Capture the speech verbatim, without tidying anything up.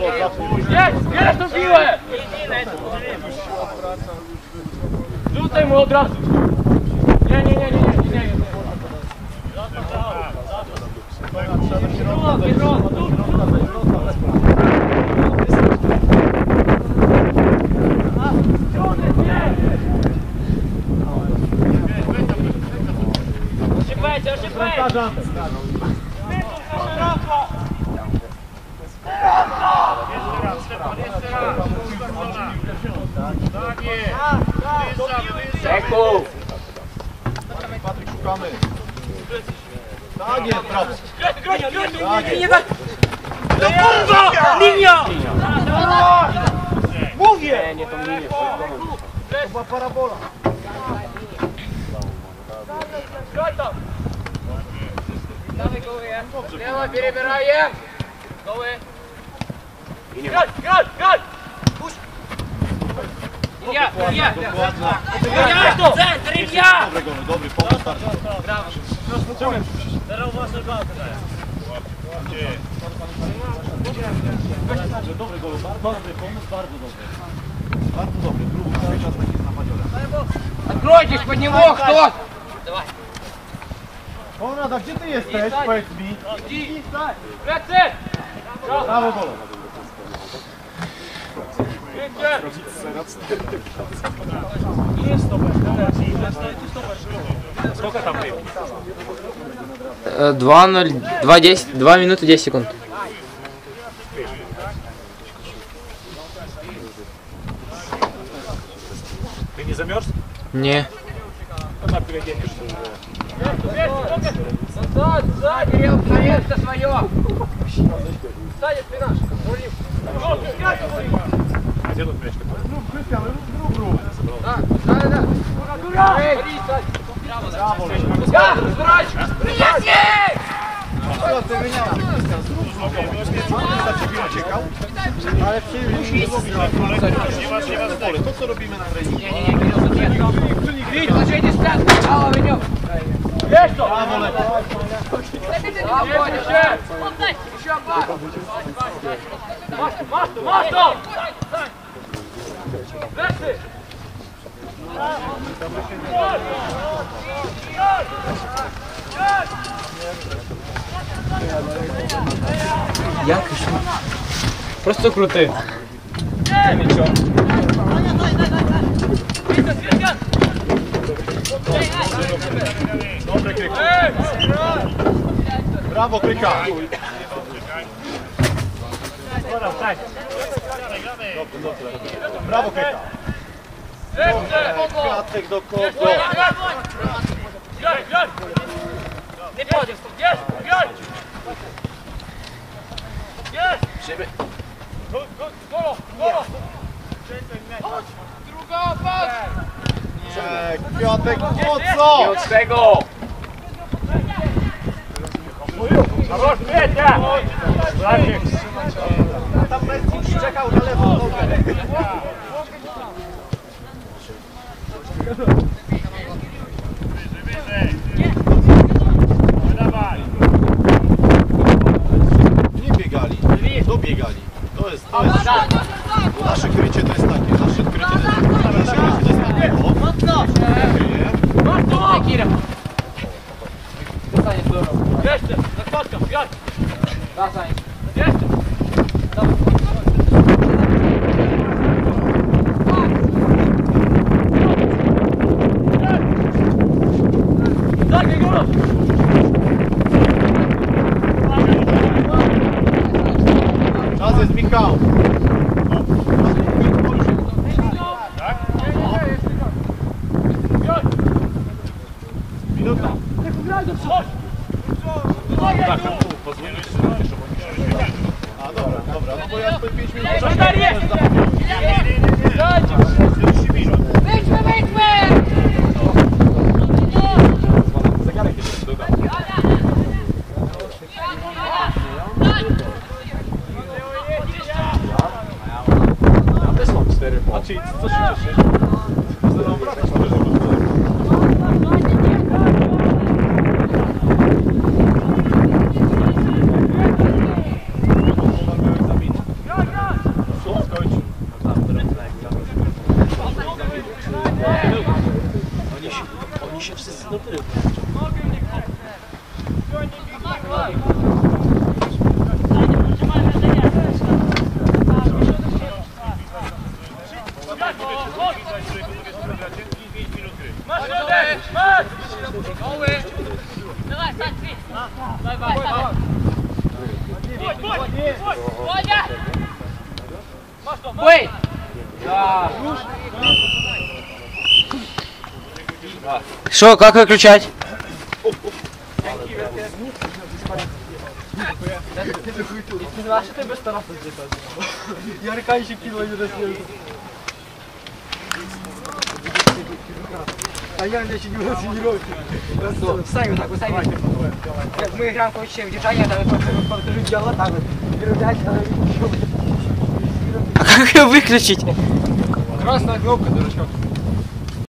Jedź, bierz tą piłę! Rzucaj mu od razu! Nie, nie, nie, nie, nie, nie, nie. Ошибайте, ошибайте! Czeku! Patryk, szukamy. Tak jest, brawo. Nie tak! No kurwa! Linia! Mówię! Nie, nie tą linię. To była parabola. Dawaj goły, Lewa, перебираем! Goły! Grać, grać, grać! Puść! Linia, linia! Linia, to! Centr, linia! Dobry gol, dobry pomysł, starczy. Brawo! Teraz uważaj walkę. Dobry gol, bardzo dobry pomysł, bardzo dobry. Bardzo dobry, próbuj cały czas taki jest na Madziole. Откройтесь под него, кто? Давай. Konrad, a gdzie ty jesteś? Powiedz mi. Иди, Plecy! Brawo, gol. Сколько там времени? два ноль, два десять, два минуты десять секунд. Ты не замерз? Не. Тогда переоденешься. Назад, сзади, место свое! Сзади, спина! Рулим! Где тут мяч такой? Ну, Кристиан, ну, грубо. Да, да, да! Браво! Браво! Да, срач! Приятней! Co ty wymieniał? Kристиан, zrób znowu. Za ciebie uciekał. Ale przyjmij. To co robimy na treningu? Nie, nie, nie, nie, Widz, zaczęcie strat, cała wynią! Jest to! Brawo, lepiej. Brawo, jeszcze! Еще бар! Masz to, masz to! Lecy! Як і що? Просто крути. Нічого. Dobry Kryka. Brawo, Kryka. Brawo, Kryka. Kwiatek do kogo. Nie podjedź, jest, jest! Jest! Szyby. Golo, golo! Druga, patrz! Nie, Kwiatek, po co? Nie od tego! Хорош, Петя! Tam Messi czekał na lewą nogę. Nie biegali, dobiegali. To jest, to jest. Nasze krycie to jest takie, nasze krycie to jest takie. Nasze krycie to jest takie. O, mocno! Mocno! Kira! Dostanie zdrowo. Jeszcze! Nakładka! Gaz! Dostanie! Jeszcze! Daj, Góros! Czas jest, Michał. Minuta. A dobra, dobra, no bo ja tutaj pięć minut Wyjdźmy, wyjdźmy! zegarek jeszcze dodał. Ja też mam cztery. A czyli co się cieszy? Graj, graj! Бей! Да. Что, как выключать? А що ти без Тараса здесь? Ярка ще кинула не розстрілку. А я еще не тренировки. Сами так, вы сами. Мы играем, короче, в держание, да, покажу дело, так вот. Передать, А как ее выключить? красная кнопка, дурачок.